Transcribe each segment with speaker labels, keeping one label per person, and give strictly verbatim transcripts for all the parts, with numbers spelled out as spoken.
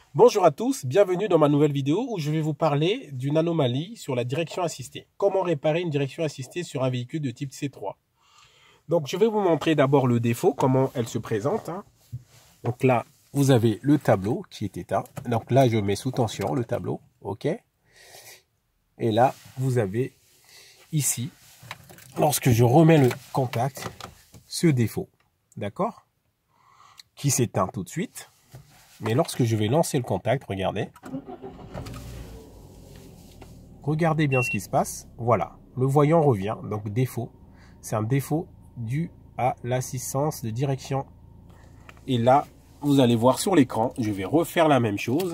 Speaker 1: Bonjour à tous, bienvenue dans ma nouvelle vidéo où je vais vous parler d'une anomalie sur la direction assistée. Comment réparer une direction assistée sur un véhicule de type C trois. Donc je vais vous montrer d'abord le défaut, comment elle se présente. Hein. Donc là, vous avez le tableau qui est éteint. Donc là, je mets sous tension le tableau, ok. Et là, vous avez ici, lorsque je remets le contact, ce défaut, d'accord, qui s'éteint tout de suite. Mais lorsque je vais lancer le contact, regardez. Regardez bien ce qui se passe. Voilà, le voyant revient. Donc défaut, c'est un défaut dû à l'assistance de direction. Et là, vous allez voir sur l'écran, je vais refaire la même chose.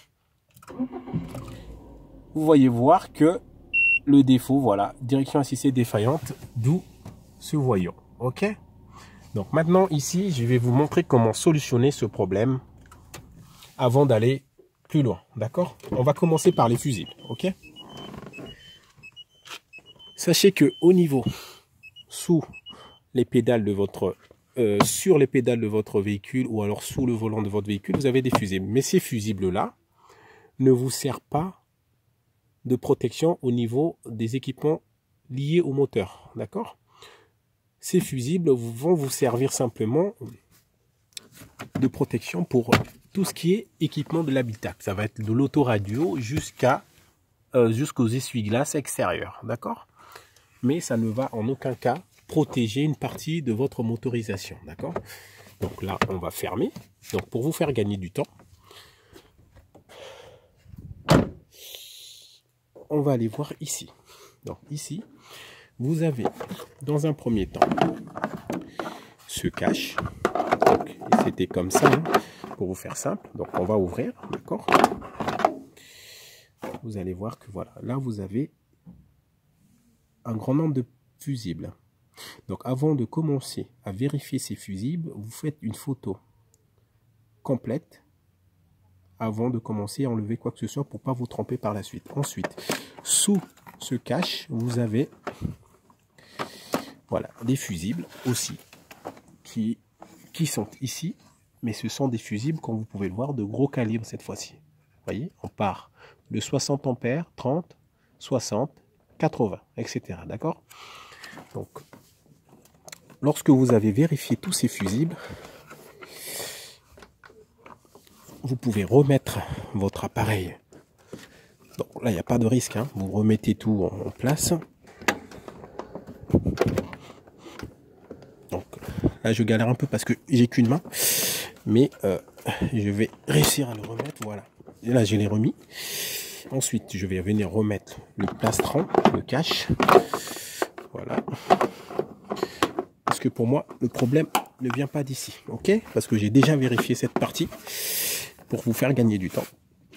Speaker 1: Vous voyez voir que le défaut, voilà, direction assistée défaillante, d'où ce voyant. Ok. Donc maintenant ici, je vais vous montrer comment solutionner ce problème avant d'aller plus loin, d'accord? On va commencer par les fusibles, ok? Sachez que au niveau, sous les pédales de votre, euh, sur les pédales de votre véhicule ou alors sous le volant de votre véhicule, vous avez des fusibles. Mais ces fusibles-là ne vous servent pas de protection au niveau des équipements liés au moteur, d'accord? Ces fusibles vont vous servir simplement de protection pour tout ce qui est équipement de l'habitacle. Ça va être de l'autoradio jusqu'à euh, jusqu'aux essuie-glaces extérieurs, d'accord? Mais ça ne va en aucun cas protéger une partie de votre motorisation, d'accord? Donc là, on va fermer. Donc pour vous faire gagner du temps, on va aller voir ici. Donc ici, vous avez dans un premier temps ce cache. C'était comme ça, hein, pour vous faire simple. Donc on va ouvrir, d'accord? Vous allez voir que voilà, là vous avez un grand nombre de fusibles. Donc avant de commencer à vérifier ces fusibles, vous faites une photo complète avant de commencer à enlever quoi que ce soit pour ne pas vous tromper par la suite. Ensuite, sous ce cache, vous avez voilà, des fusibles aussi qui, qui sont ici, mais ce sont des fusibles, comme vous pouvez le voir, de gros calibre cette fois-ci. Vous voyez, on part de soixante ampères, trente, soixante, quatre-vingts, et cetera. D'accord? Donc, lorsque vous avez vérifié tous ces fusibles, vous pouvez remettre votre appareil. Donc là, il n'y a pas de risque, hein. Vous remettez tout en place. Donc là, je galère un peu parce que j'ai qu'une main, mais euh, je vais réussir à le remettre. Voilà. Et là, je l'ai remis. Ensuite, je vais venir remettre le plastron, le cache. Voilà. Parce que pour moi, le problème ne vient pas d'ici, ok? Parce que j'ai déjà vérifié cette partie pour vous faire gagner du temps.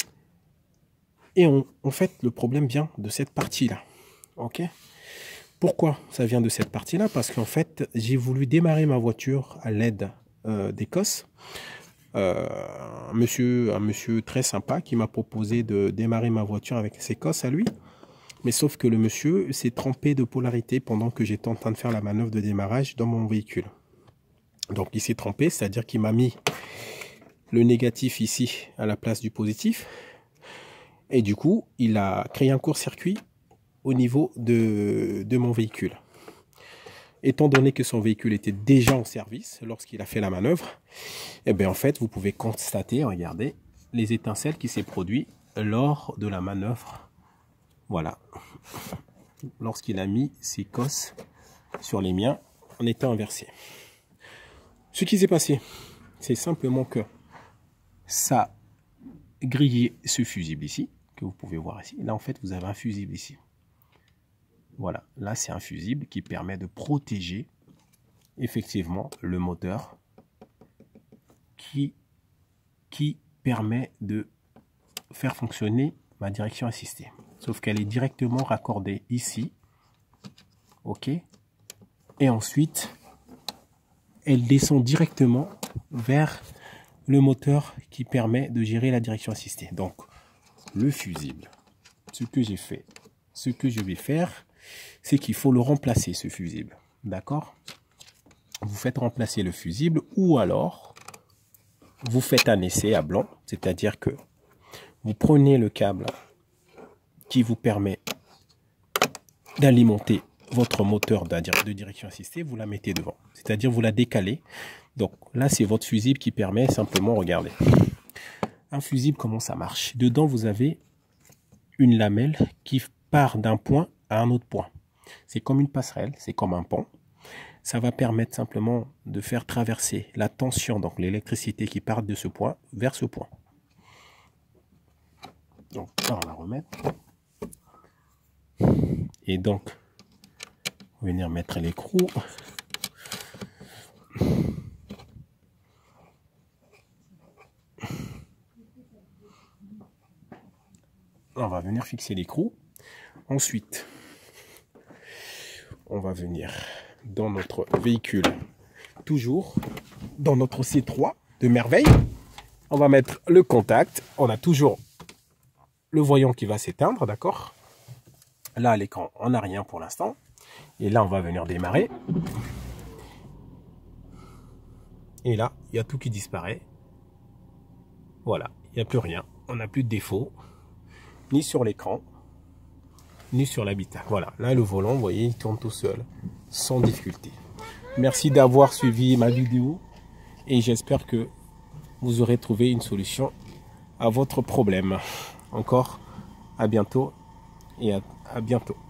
Speaker 1: Et on, en fait, le problème vient de cette partie-là, ok? Pourquoi ça vient de cette partie-là? Parce qu'en fait, j'ai voulu démarrer ma voiture à l'aide euh, des cosses. Euh, un, monsieur, un monsieur très sympa qui m'a proposé de démarrer ma voiture avec ses cosses à lui. Mais sauf que le monsieur s'est trompé de polarité pendant que j'étais en train de faire la manœuvre de démarrage dans mon véhicule. Donc il s'est trompé, c'est-à-dire qu'il m'a mis le négatif ici à la place du positif. Et du coup, il a créé un court-circuit au niveau de, de mon véhicule. Étant donné que son véhicule était déjà en service lorsqu'il a fait la manœuvre, et bien en fait, vous pouvez constater, regardez, les étincelles qui s'est produit lors de la manœuvre. Voilà. Lorsqu'il a mis ses cosses sur les miens en étant inversé. Ce qui s'est passé, c'est simplement que ça grillé ce fusible ici, que vous pouvez voir ici. Là, en fait, vous avez un fusible ici. Voilà, là, c'est un fusible qui permet de protéger effectivement le moteur qui, qui permet de faire fonctionner ma direction assistée. Sauf qu'elle est directement raccordée ici. OK. Et ensuite, elle descend directement vers le moteur qui permet de gérer la direction assistée. Donc, le fusible, ce que j'ai fait, ce que je vais faire, c'est qu'il faut le remplacer, ce fusible. D'accord? Vous faites remplacer le fusible ou alors, vous faites un essai à blanc, c'est-à-dire que vous prenez le câble qui vous permet d'alimenter votre moteur de direction assistée, vous la mettez devant, c'est-à-dire vous la décalez. Donc là, c'est votre fusible qui permet simplement, regardez, un fusible, comment ça marche? Dedans, vous avez une lamelle qui part d'un point à un autre point. C'est comme une passerelle, c'est comme un pont. Ça va permettre simplement de faire traverser la tension, donc l'électricité qui part de ce point vers ce point. Donc là, on va remettre. Et donc, venir mettre l'écrou. On va venir fixer l'écrou. Ensuite, on va venir dans notre véhicule, toujours dans notre C trois de merveille. On va mettre le contact. On a toujours le voyant qui va s'éteindre, d'accord? Là, à l'écran, on n'a rien pour l'instant. Et là, on va venir démarrer. Et là, il y a tout qui disparaît. Voilà, il n'y a plus rien. On n'a plus de défaut, ni sur l'écran, ni sur l'habitacle. Voilà, là, le volant, vous voyez, il tourne tout seul, sans difficulté. Merci d'avoir suivi ma vidéo. Et j'espère que vous aurez trouvé une solution à votre problème. Encore, à bientôt et à, à bientôt.